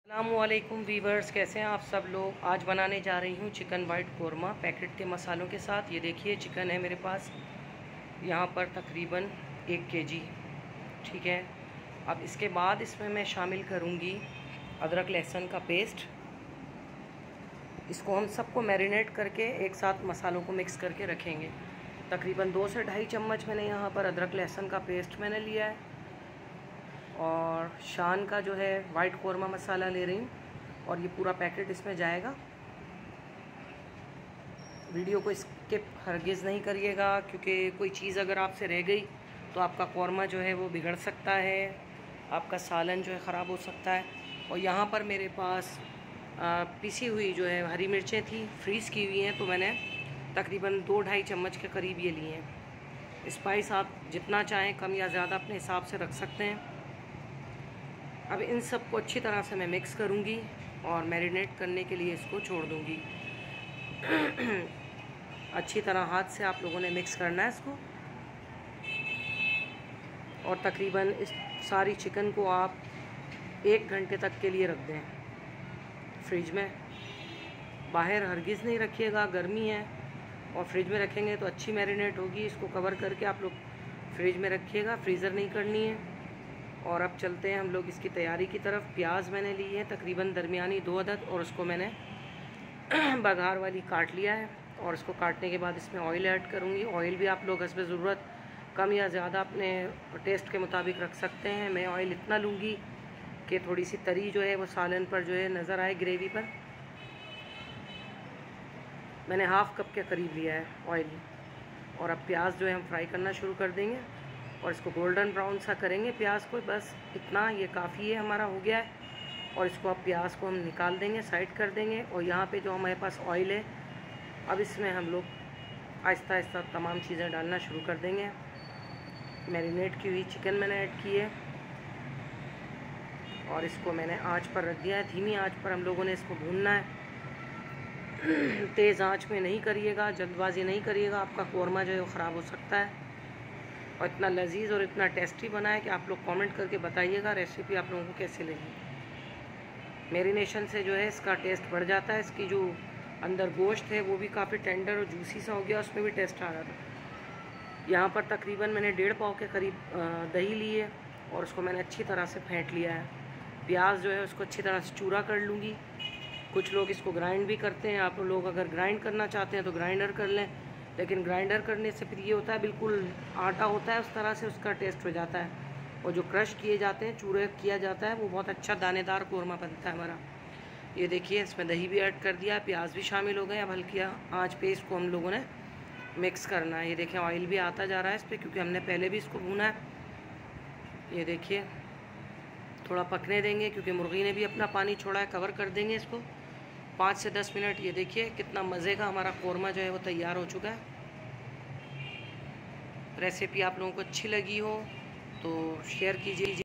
अस्सलामुअलैकुम वीवर्स, कैसे हैं आप सब लोग। आज बनाने जा रही हूँ चिकन वाइट कौरमा पैकेट के मसालों के साथ। ये देखिए चिकन है मेरे पास यहाँ पर तकरीबन 1 केजी। ठीक है, अब इसके बाद इसमें मैं शामिल करूँगी अदरक लहसुन का पेस्ट। इसको हम सबको मैरिनेट करके एक साथ मसालों को मिक्स करके रखेंगे। तकरीबन 2 से 2.5 चम्मच मैंने यहाँ पर अदरक लहसुन का पेस्ट मैंने लिया है और शान का जो है वाइट कौरमा मसाला ले रही हूँ और ये पूरा पैकेट इसमें जाएगा। वीडियो को स्किप हरगिज़ नहीं करिएगा, क्योंकि कोई चीज़ अगर आपसे रह गई तो आपका कौरमा जो है वो बिगड़ सकता है, आपका सालन जो है ख़राब हो सकता है। और यहाँ पर मेरे पास पिसी हुई जो है हरी मिर्चें थी, फ्रीज़ की हुई हैं, तो मैंने तकरीबन 2-2.5 चम्मच के करीब ये लिए हैं। स्पाइस आप जितना चाहें कम या ज़्यादा अपने हिसाब से रख सकते हैं। अब इन सब को अच्छी तरह से मैं मिक्स करूँगी और मैरिनेट करने के लिए इसको छोड़ दूँगी। अच्छी तरह हाथ से आप लोगों ने मिक्स करना है इसको। और तकरीबन इस सारी चिकन को आप 1 घंटे तक के लिए रख दें फ्रिज में। बाहर हरगिज़ नहीं रखिएगा, गर्मी है, और फ्रिज में रखेंगे तो अच्छी मैरिनेट होगी। इसको कवर करके आप लोग फ्रिज में रखिएगा, फ्रीज़र नहीं करनी है। और अब चलते हैं हम लोग इसकी तैयारी की तरफ। प्याज मैंने ली है तकरीबन दरमियानी 2 अदद, और उसको मैंने बघार वाली काट लिया है। और इसको काटने के बाद इसमें ऑयल ऐड करूँगी। ऑयल भी आप लोग हस्ब ज़रूरत कम या ज़्यादा अपने टेस्ट के मुताबिक रख सकते हैं। मैं ऑयल इतना लूँगी कि थोड़ी सी तरी जो है वो सालन पर जो है नज़र आए, ग्रेवी पर। मैंने हाफ़ कप के करीब लिया है ऑयल। और अब प्याज जो है हम फ्राई करना शुरू कर देंगे और इसको गोल्डन ब्राउन सा करेंगे प्याज को। बस इतना, ये काफ़ी है, हमारा हो गया है। और इसको अब प्याज को हम निकाल देंगे, साइड कर देंगे। और यहाँ पे जो हमारे पास ऑयल है, अब इसमें हम लोग आहिस्ता आहिस्ता तमाम चीज़ें डालना शुरू कर देंगे। मैरिनेट की हुई चिकन मैंने ऐड की है और इसको मैंने आंच पर रख दिया है। धीमी आंच पर हम लोगों ने इसको भूनना है। तेज़ आंच में नहीं करिएगा, जल्दबाजी नहीं करिएगा, आपका कौरमा जो है वो ख़राब हो सकता है। और इतना लजीज और इतना टेस्टी बना है कि आप लोग कमेंट करके बताइएगा रेसिपी आप लोगों को कैसे लगी। मैरिनेशन से जो है इसका टेस्ट बढ़ जाता है। इसकी जो अंदर गोश्त है वो भी काफ़ी टेंडर और जूसी सा हो गया, उसमें भी टेस्ट आ रहा था। यहाँ पर तकरीबन मैंने 1.5 पाव के करीब दही ली है और उसको मैंने अच्छी तरह से फेंट लिया है। प्याज जो है उसको अच्छी तरह से चूरा कर लूँगी। कुछ लोग इसको ग्राइंड भी करते हैं। आप लोग अगर ग्राइंड करना चाहते हैं तो ग्राइंडर कर लें, लेकिन ग्राइंडर करने से फिर ये होता है बिल्कुल आटा होता है, उस तरह से उसका टेस्ट हो जाता है। और जो क्रश किए जाते हैं, चूरे किया जाता है, वो बहुत अच्छा दानेदार कौरमा बनता है हमारा। ये देखिए इसमें दही भी ऐड कर दिया, प्याज भी शामिल हो गए। अब हल्की आंच पे इसको हम लोगों ने मिक्स करना है। ये देखिए ऑयल भी आता जा रहा है इस पर, क्योंकि हमने पहले भी इसको भूना है। ये देखिए थोड़ा पकने देंगे क्योंकि मुर्गी ने भी अपना पानी छोड़ा है। कवर कर देंगे इसको 5 से 10 मिनट। ये देखिए कितना मज़े का हमारा कौरमा जो है वो तैयार हो चुका है। रेसिपी आप लोगों को अच्छी लगी हो तो शेयर कीजिए।